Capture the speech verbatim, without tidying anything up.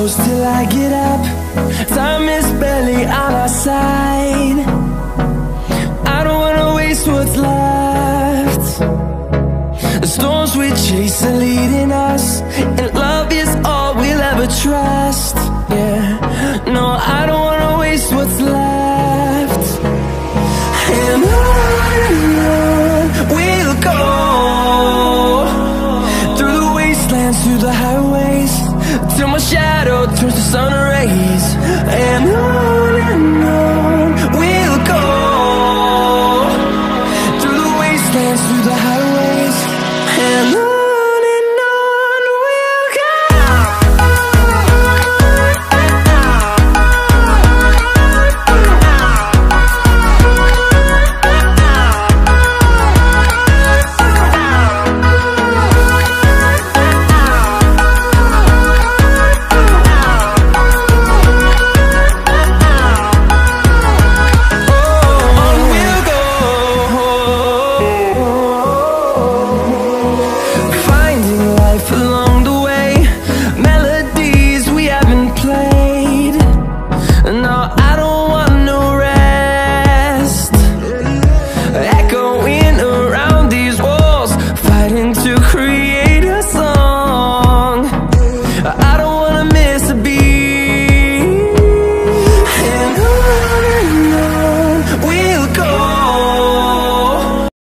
close till I get up. Time is barely on our side. I don't wanna waste what's left. The storms we chase are leading us, and love is all we'll ever trust. Yeah, no, I don't wanna waste what's left. And on and on we'll go, through the wastelands, through the highways, till my shadow turns to sun rays. And on and on we'll go, through the wastelands, through the highways, and on. To create